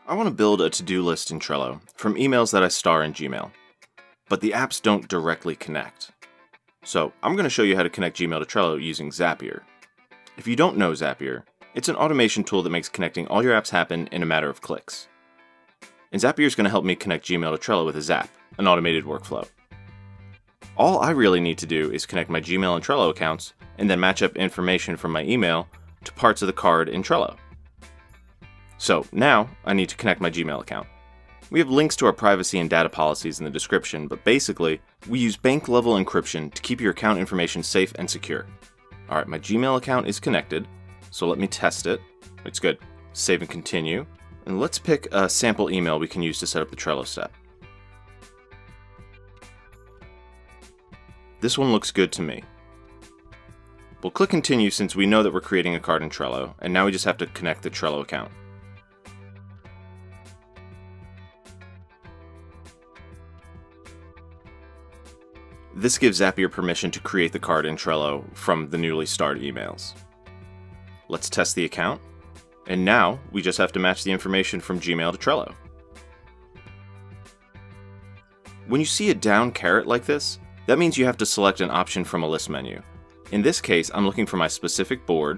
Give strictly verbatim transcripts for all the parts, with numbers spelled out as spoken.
I want to build a to-do list in Trello from emails that I star in Gmail, but the apps don't directly connect. So I'm going to show you how to connect Gmail to Trello using Zapier. If you don't know Zapier, it's an automation tool that makes connecting all your apps happen in a matter of clicks. And Zapier is going to help me connect Gmail to Trello with a Zap, an automated workflow. All I really need to do is connect my Gmail and Trello accounts, and then match up information from my email to parts of the card in Trello. So now I need to connect my Gmail account. We have links to our privacy and data policies in the description, but basically, we use bank-level encryption to keep your account information safe and secure. Alright, my Gmail account is connected, so let me test it. It's good. Save and continue. And let's pick a sample email we can use to set up the Trello step. This one looks good to me. We'll click continue since we know that we're creating a card in Trello, and now we just have to connect the Trello account. This gives Zapier permission to create the card in Trello from the newly starred emails. Let's test the account, and now we just have to match the information from Gmail to Trello. When you see a down caret like this, that means you have to select an option from a list menu. In this case, I'm looking for my specific board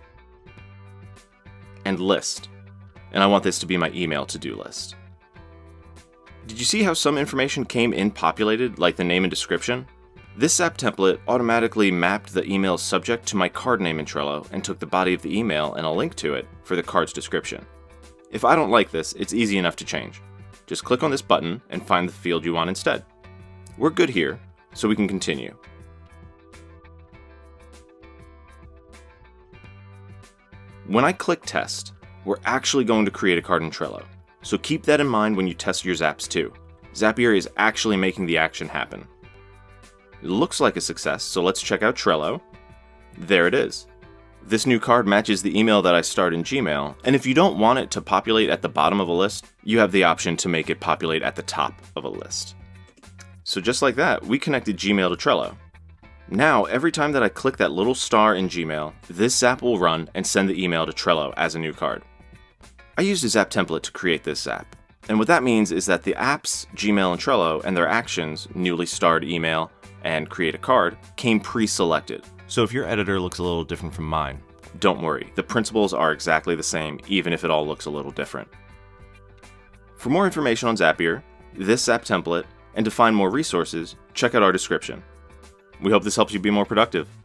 and list, and I want this to be my email to-do list. Did you see how some information came in populated, like the name and description? This Zap template automatically mapped the email's subject to my card name in Trello and took the body of the email and a link to it for the card's description. If I don't like this, it's easy enough to change. Just click on this button and find the field you want instead. We're good here, so we can continue. When I click test, we're actually going to create a card in Trello. So keep that in mind when you test your Zaps too. Zapier is actually making the action happen. It looks like a success, so let's check out Trello. There it is. This new card matches the email that I starred in Gmail, and if you don't want it to populate at the bottom of a list, you have the option to make it populate at the top of a list. So just like that, we connected Gmail to Trello. Now, every time that I click that little star in Gmail, this Zap will run and send the email to Trello as a new card. I used a Zap template to create this Zap, and what that means is that the apps, Gmail and Trello, and their actions, newly starred email and create a card, came pre-selected. So if your editor looks a little different from mine, don't worry, the principles are exactly the same, even if it all looks a little different. For more information on Zapier, this Zap template, and to find more resources, check out our description. We hope this helps you be more productive.